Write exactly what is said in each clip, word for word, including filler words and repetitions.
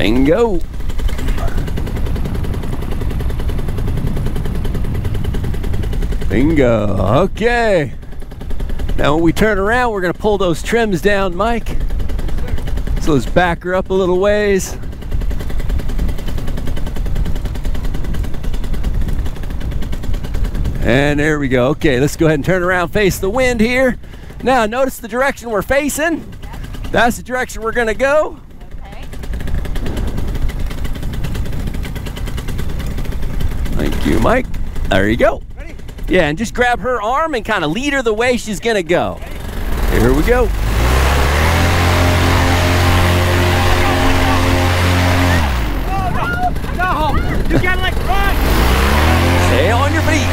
Bingo. Bingo. Okay. Now when we turn around, we're going to pull those trims down, Mike. So let's back her up a little ways. And there we go. Okay, let's go ahead and turn around, face the wind here. Now notice the direction we're facing. Yep. That's the direction we're going to go. Okay. Thank you, Mike. There you go. Ready? Yeah, and just grab her arm and kind of lead her the way she's going to go. Ready? Here we go. No, you gotta like run. Stay on your feet.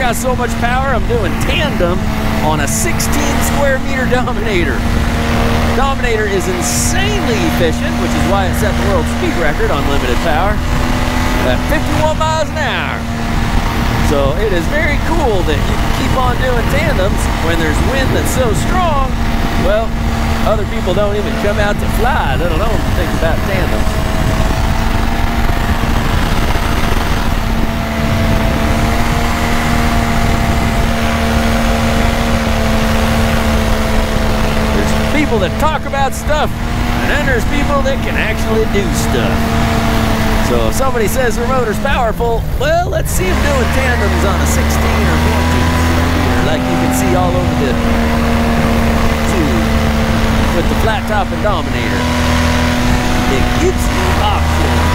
got so much power, I'm doing tandem on a sixteen square meter Dominator. Dominator is insanely efficient, which is why it set the world speed record on limited power at fifty-one miles an hour. So it is very cool that you can keep on doing tandems when there's wind that's so strong. Well, other people don't even come out to fly, let alone think about tandems. There's people that talk about stuff, and then there's people that can actually do stuff. So if somebody says their motor's powerful, well, let's see them doing tandems on a sixteen or fourteen centimeter, like you can see all over the tube with the flat top and Dominator. It gives you options.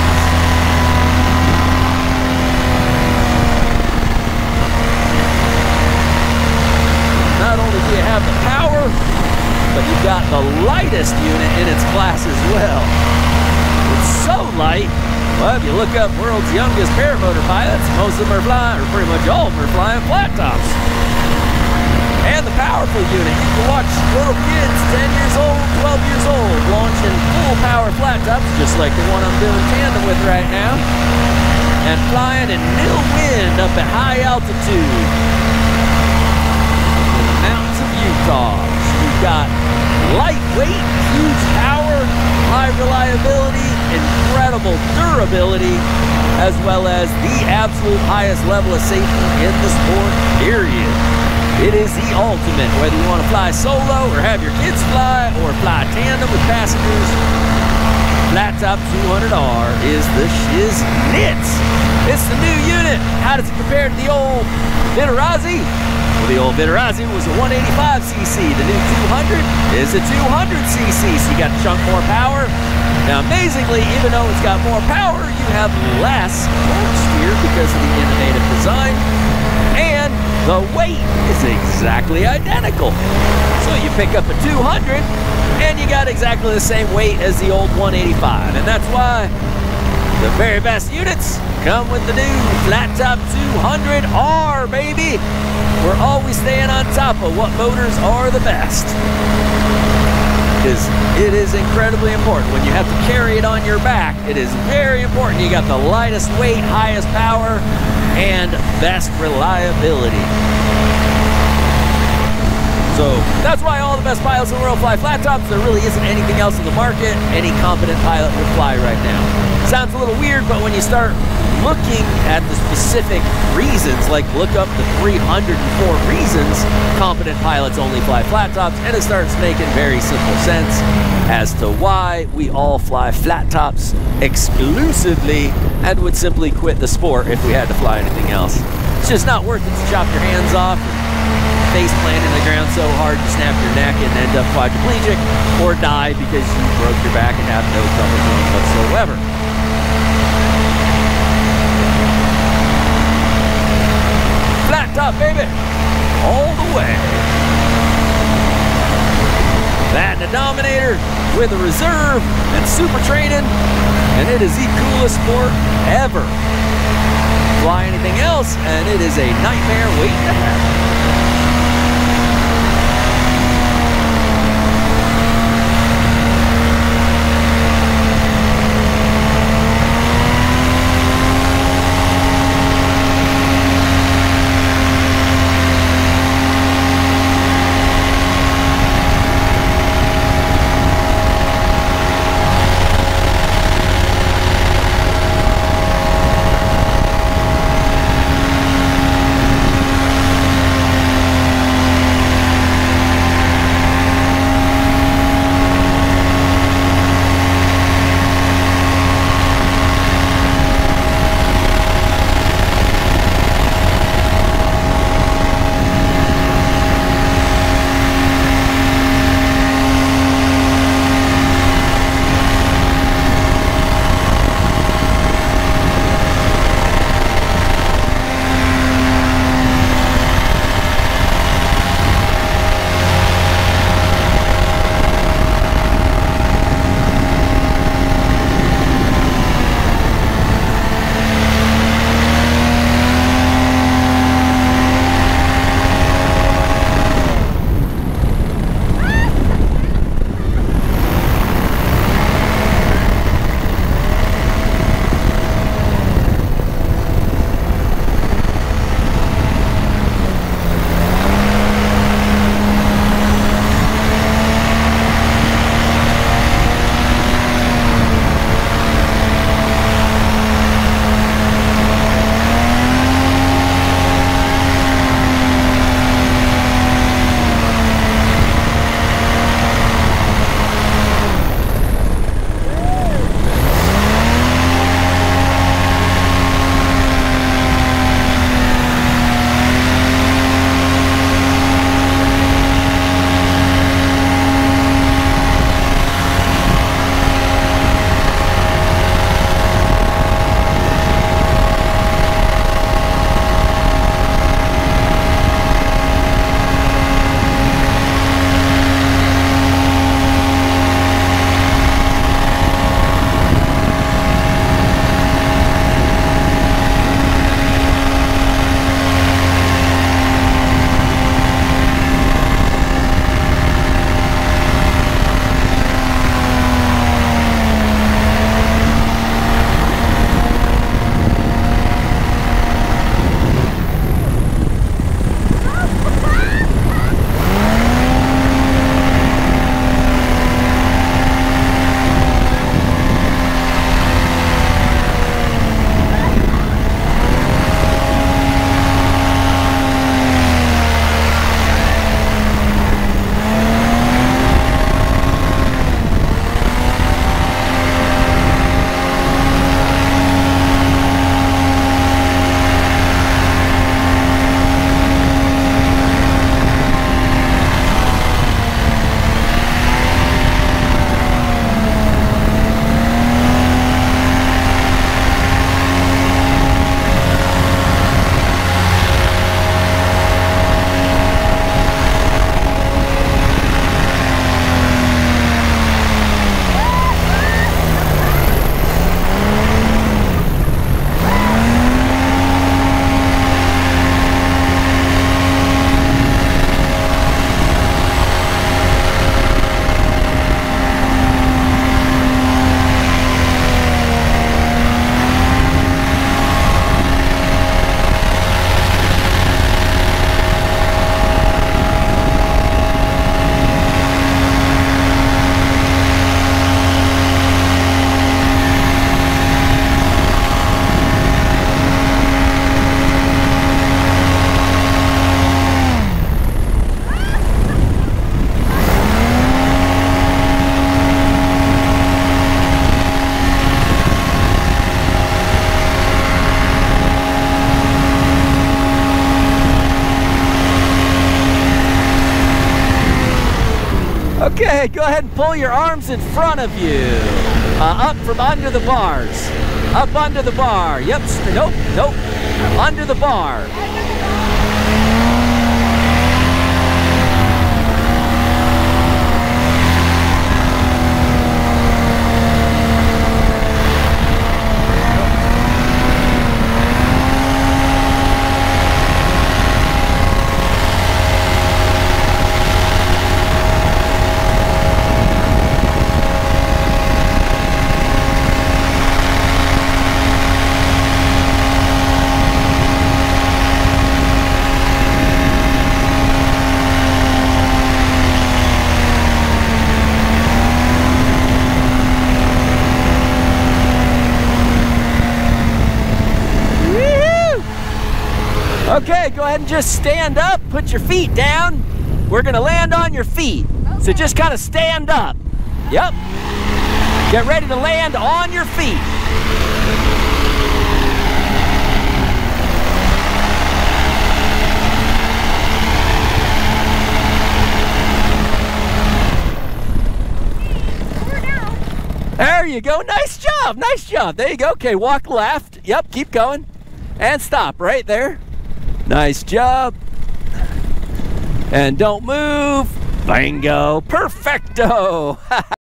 Not only do you have the power, but you've got the lightest unit in its class as well. It's so light. Well, if you look up world's youngest paramotor pilots, most of them are flying, or pretty much all of them are flying flat tops. And the powerful unit, you can watch little kids, ten years old, twelve years old, launching full power flat tops, just like the one I'm doing tandem with right now, and flying in nil wind up at high altitude in the mountains of Utah. We've got lightweight, huge power, high reliability, incredible durability, as well as the absolute highest level of safety in the sport, period. It is the ultimate, whether you want to fly solo or have your kids fly or fly tandem with passengers. Flat Top two hundred R is the shiznits. It's the new unit. How does it compare to the old Vitarazi? Well, the old Vitarazi was a one eighty-five c c. The new two hundred is a two hundred c c, so you got a chunk more power. Now, amazingly, even though it's got more power, you have less torque steer because of the innovative design, and the weight is exactly identical. So you pick up a two hundred, and you got exactly the same weight as the old one eighty-five, and that's why the very best units come with the new Flat Top two hundred R, baby. We're always staying on top of what motors are the best, because it is incredibly important. When you have to carry it on your back, it is very important you got the lightest weight, highest power, and best reliability. So that's why all the best pilots in the world fly flat tops. There really isn't anything else in the market any competent pilot would fly right now. Sounds a little weird, but when you start looking at the specific reasons, like look up the three hundred four reasons competent pilots only fly flat tops, and it starts making very simple sense as to why we all fly flat tops exclusively and would simply quit the sport if we had to fly anything else. It's just not worth it to chop your hands off, face plant in the ground so hard you snap your neck and end up quadriplegic, or die because you broke your back and have no trouble doing whatsoever. Flat top, baby, all the way. That and a Dominator with a reserve and super training, and it is the coolest sport ever. Fly anything else, and it is a nightmare waiting to happen. Okay, go ahead and pull your arms in front of you. Uh, up from under the bars. Up under the bar. Yep, nope, nope. Under the bar. Okay, go ahead and just stand up, put your feet down. We're gonna land on your feet. Okay. So just kind of stand up. Yep. Get ready to land on your feet. There you go, nice job, nice job. There you go, okay, walk left. Yep, keep going. And stop right there. Nice job. And don't move. Bingo. Perfecto.